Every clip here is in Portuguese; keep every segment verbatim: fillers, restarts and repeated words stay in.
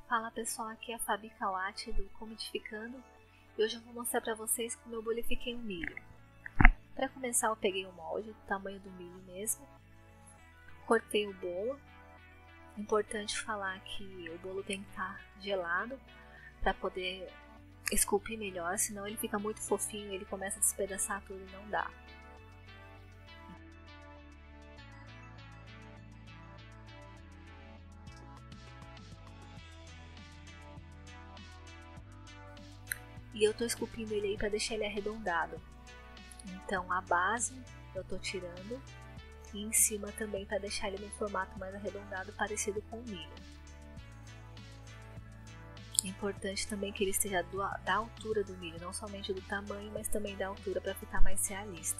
Fala pessoal, aqui é a Fabi Kawati do Comidificando e hoje eu vou mostrar para vocês como eu bolifiquei o milho. Para começar, eu peguei o molde do tamanho do milho mesmo, cortei o bolo. Importante falar que o bolo tem que estar gelado para poder esculpir melhor, senão ele fica muito fofinho e ele começa a despedaçar tudo e não dá. E eu tô esculpindo ele aí para deixar ele arredondado. Então a base eu tô tirando e em cima também para deixar ele no formato mais arredondado, parecido com o milho. É importante também que ele esteja da altura do milho, não somente do tamanho, mas também da altura para ficar mais realista.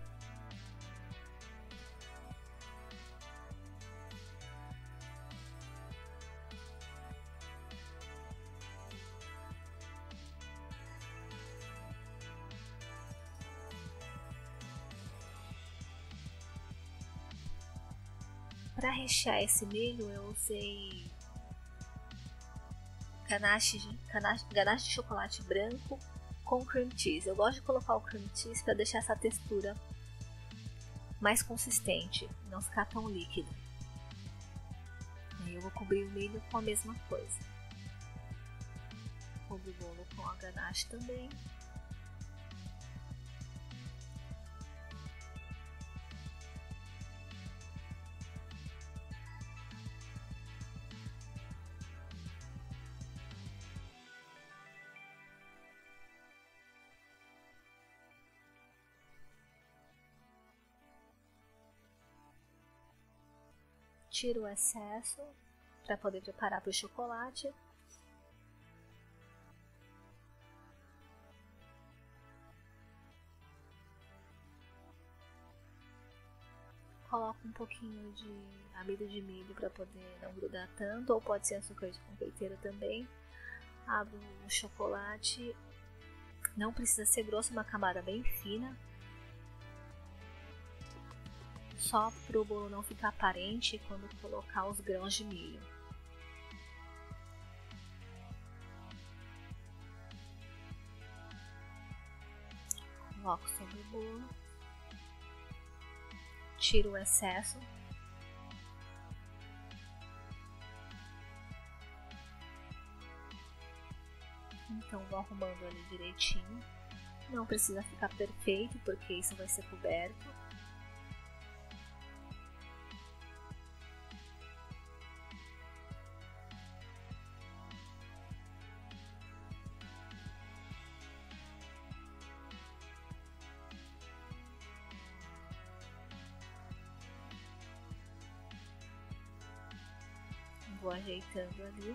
Para rechear esse milho eu usei ganache de, ganache, ganache de chocolate branco com cream cheese. Eu gosto de colocar o cream cheese para deixar essa textura mais consistente, não ficar tão líquido. Aí eu vou cobrir o milho com a mesma coisa. Cubro o bolo com a ganache também. Tiro o excesso para poder preparar para o chocolate. Coloco um pouquinho de amido de milho para poder não grudar tanto, ou pode ser açúcar de confeiteiro também. Abro o chocolate, não precisa ser grosso, uma camada bem fina. Só para o bolo não ficar aparente quando colocar os grãos de milho. Coloco sobre o bolo. Tiro o excesso. Então vou arrumando ali direitinho. Não precisa ficar perfeito, porque isso vai ser coberto. Vou ajeitando ali.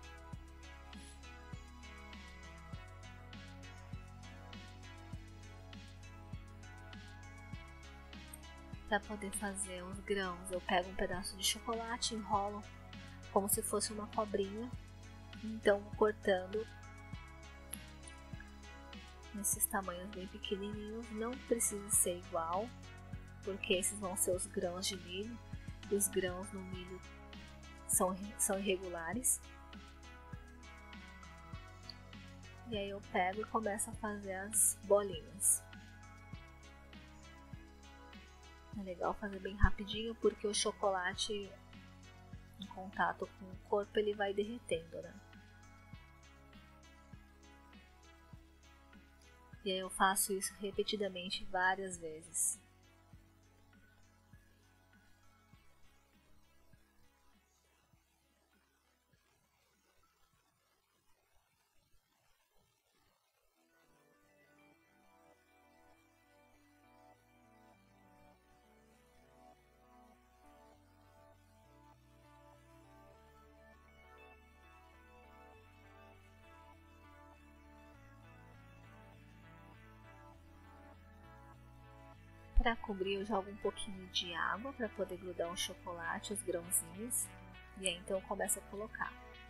Para poder fazer os grãos, eu pego um pedaço de chocolate, enrolo como se fosse uma cobrinha. Então vou cortando nesses tamanhos bem pequenininhos. Não precisa ser igual, porque esses vão ser os grãos de milho. E os grãos no milho São, são irregulares. E aí eu pego e começo a fazer as bolinhas. É legal fazer bem rapidinho, porque o chocolate em contato com o corpo ele vai derretendo, né? E aí eu faço isso repetidamente várias vezes. Para cobrir eu jogo um pouquinho de água para poder grudar o chocolate, os grãozinhos. E aí então eu começo a colocar.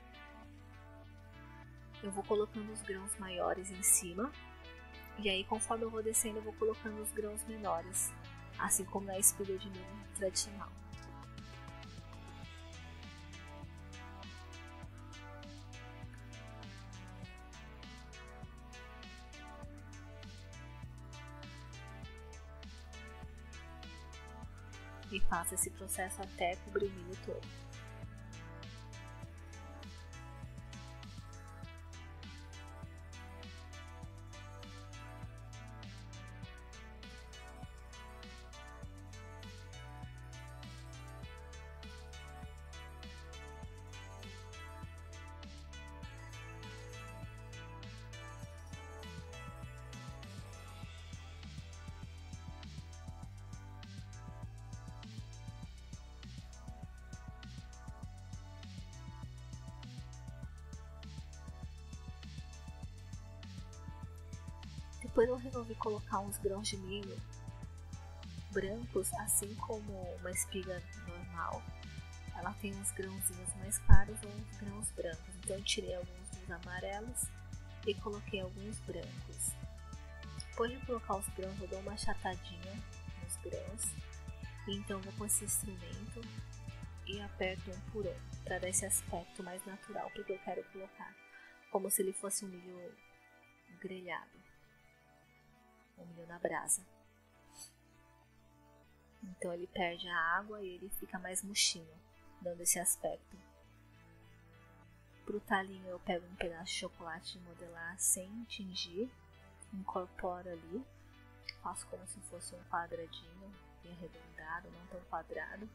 Eu vou colocando os grãos maiores em cima. E aí conforme eu vou descendo eu vou colocando os grãos menores. Assim como na espiga de milho tradicional. e faço esse processo até cobrir o milho todo. Depois eu resolvi colocar uns grãos de milho brancos, assim como uma espiga normal. Ela tem uns grãozinhos mais claros ou uns grãos brancos. Então eu tirei alguns dos amarelos e coloquei alguns brancos. Depois de colocar os grãos, eu dou uma achatadinha nos grãos. E então vou com esse instrumento e aperto um por um, para dar esse aspecto mais natural, porque eu quero colocar como se ele fosse um milho grelhado. O milho na brasa. Então ele perde a água e ele fica mais murchinho, dando esse aspecto. Para o talinho eu pego um pedaço de chocolate de modelar sem tingir, incorporo ali, faço como se fosse um quadradinho, bem arredondado, não tão quadrado.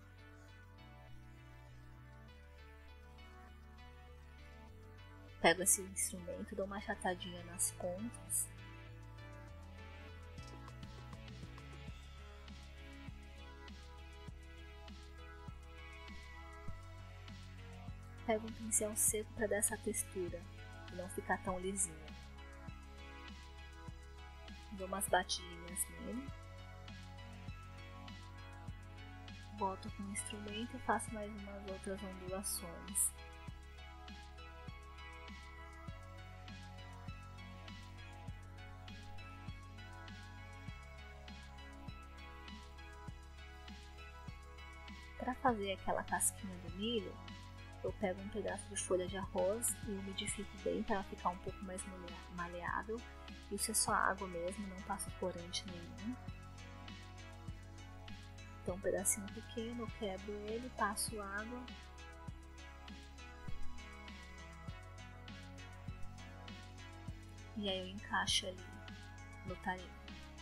Pego esse instrumento, dou uma achatadinha nas pontas. Pego um pincel seco para dar essa textura e não ficar tão lisinho. Dou umas batidinhas nele. Boto com o instrumento e faço mais umas outras ondulações. Para fazer aquela casquinha do milho, eu pego um pedaço de folha de arroz e umidifico bem para ela ficar um pouco mais maleável. Isso é só água mesmo, não passo corante nenhum. Então um pedacinho pequeno, eu quebro ele, passo água. E aí eu encaixo ali no talinho.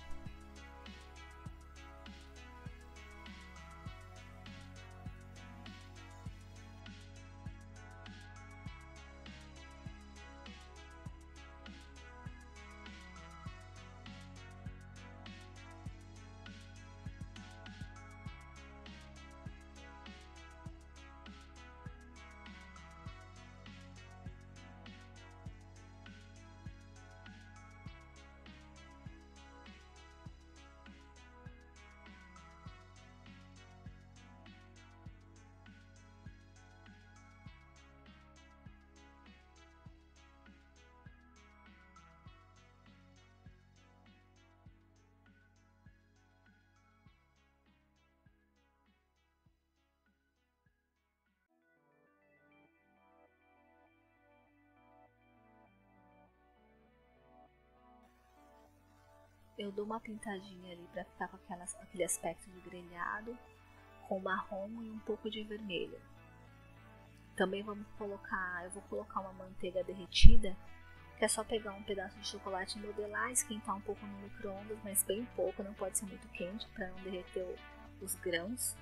Eu dou uma pintadinha ali para ficar com aquelas, aquele aspecto de grelhado, com marrom e um pouco de vermelho. Também vamos colocar, eu vou colocar uma manteiga derretida, que é só pegar um pedaço de chocolate e modelar, esquentar um pouco no micro-ondas, mas bem pouco, não pode ser muito quente para não derreter os grãos.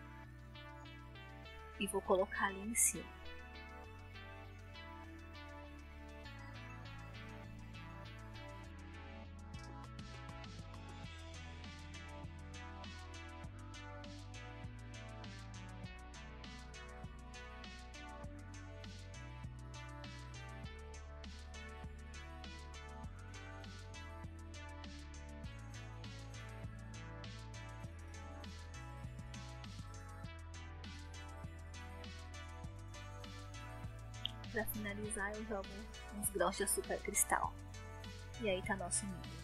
E vou colocar ali em cima. Para finalizar, eu jogo uns grãos de açúcar cristal. E aí tá nosso milho.